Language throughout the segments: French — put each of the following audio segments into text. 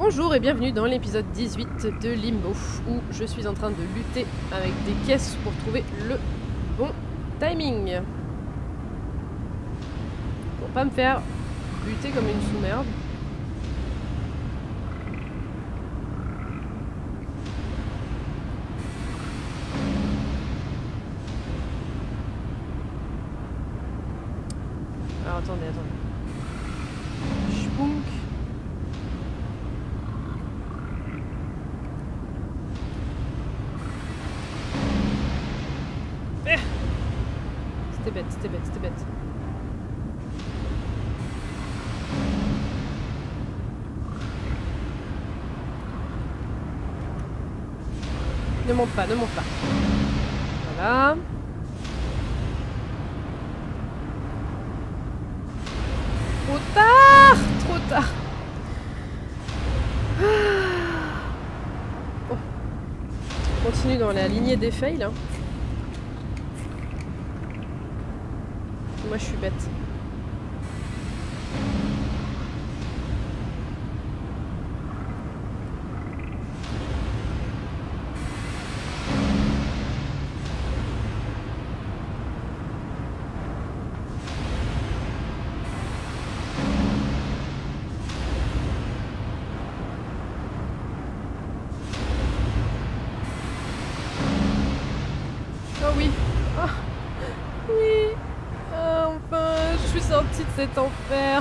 Bonjour et bienvenue dans l'épisode 18 de Limbo, où je suis en train de lutter avec des caisses pour trouver le bon timing. Pour pas me faire buter comme une sous-merde. Alors attendez. Schpunk. C'était bête. Ne monte pas. Voilà. Trop tard. Bon. On continue dans la lignée des fails. Hein. Moi je suis bête. Oh oui. Oh. Oui. Enfin, je suis sortie de cet enfer.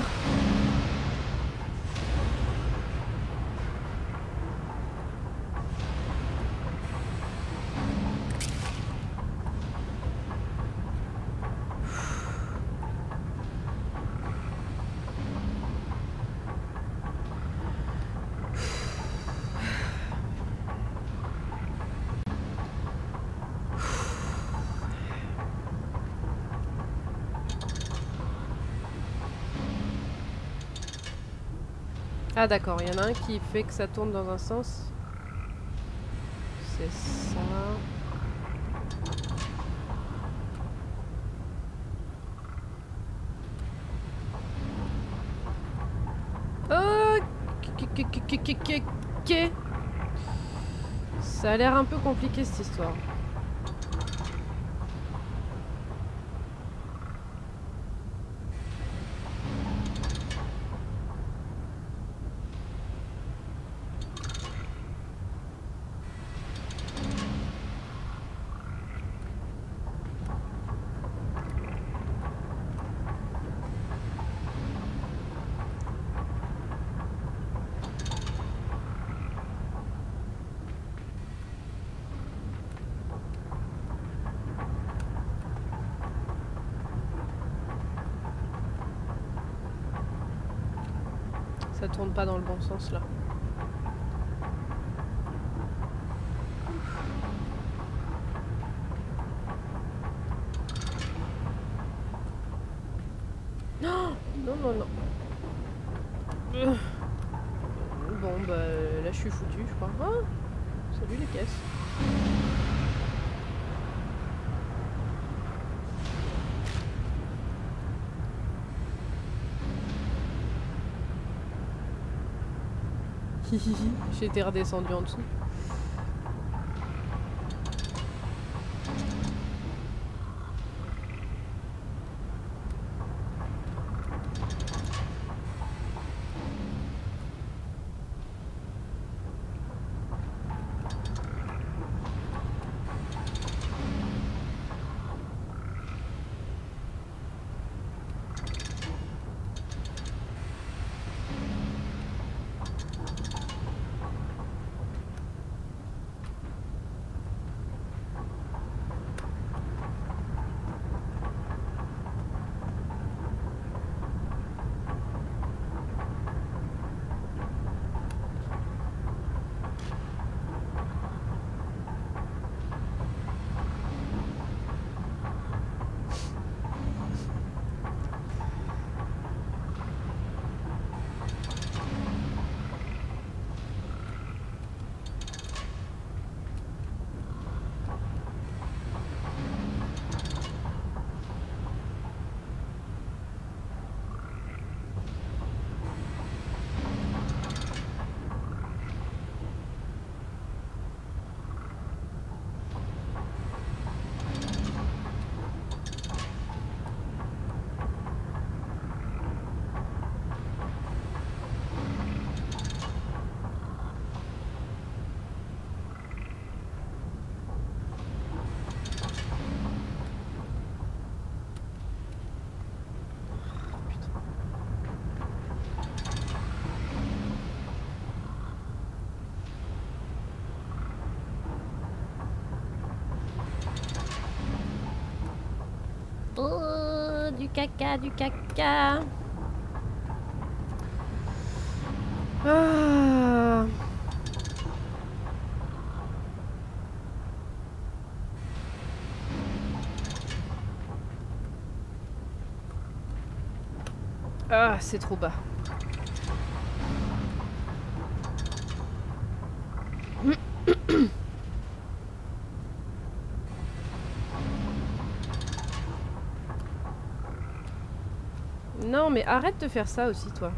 Ah d'accord, il y en a un qui fait que ça tourne dans un sens. C'est ça. Oh, ça a l'air un peu compliqué cette histoire. Ça tourne pas dans le bon sens là. Non. Bon bah là je suis foutu je crois. Ah, salut les caisses. J'ai été redescendu en dessous. Oh, du caca, du caca. Ah. Ah, c'est trop bas. Non, mais arrête de faire ça aussi, toi.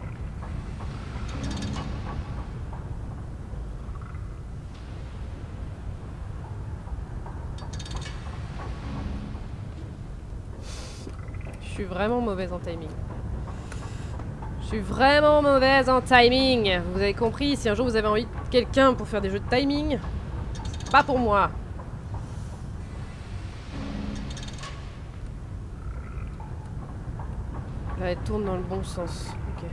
Je suis vraiment mauvaise en timing. Je suis vraiment mauvaise en timing. Vous avez compris, si un jour vous avez envie de quelqu'un pour faire des jeux de timing, c'est pas pour moi. Là, elle tourne dans le bon sens. Ok.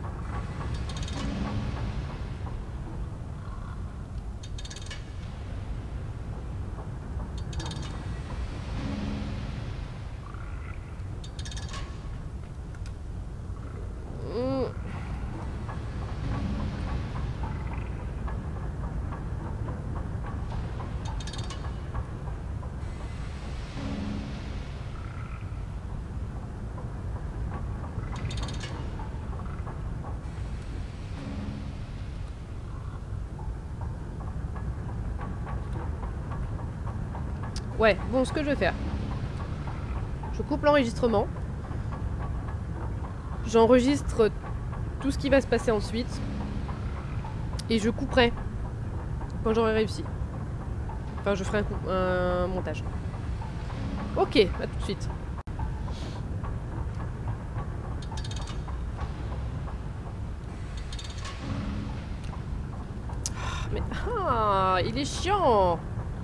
Ouais, bon, ce que je vais faire, je coupe l'enregistrement, j'enregistre tout ce qui va se passer ensuite, et je couperai quand j'aurai réussi. Enfin, je ferai un montage. Ok, à tout de suite. Mais ah, il est chiant.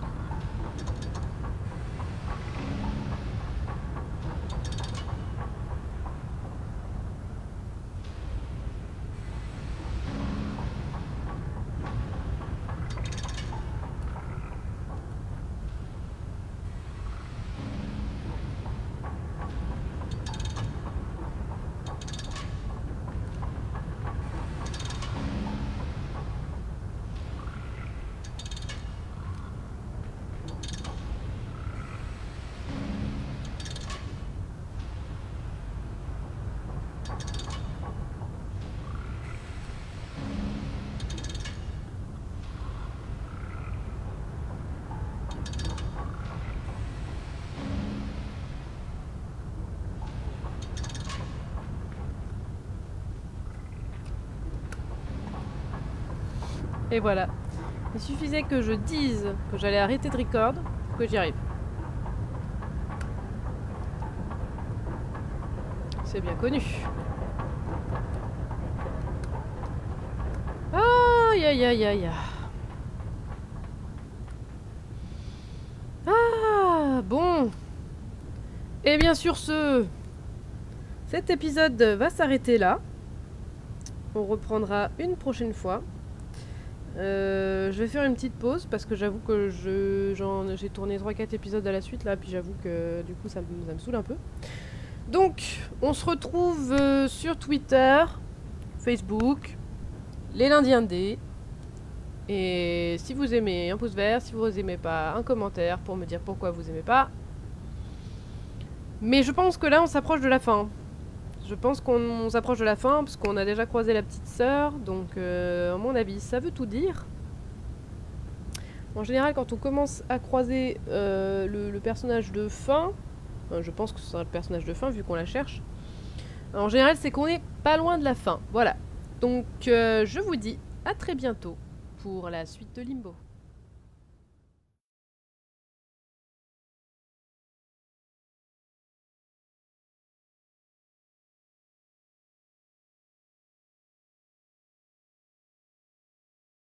Et voilà. Il suffisait que je dise que j'allais arrêter de record pour que j'y arrive. C'est bien connu. Aïe aïe aïe aïe. Ah bon. Et bien sur ce, cet épisode va s'arrêter là. On reprendra une prochaine fois. Je vais faire une petite pause parce que j'avoue que j'ai tourné 3-4 épisodes à la suite là, puis j'avoue que du coup ça me saoule un peu. Donc on se retrouve sur Twitter, Facebook, les lundis indés. Et si vous aimez, un pouce vert, si vous aimez pas, un commentaire pour me dire pourquoi vous aimez pas. Mais je pense que là on s'approche de la fin. Je pense qu'on s'approche de la fin parce qu'on a déjà croisé la petite sœur, donc à mon avis ça veut tout dire. En général quand on commence à croiser le personnage de fin, je pense que ce sera le personnage de fin vu qu'on la cherche, en général c'est qu'on est pas loin de la fin, voilà. Donc je vous dis à très bientôt pour la suite de Limbo.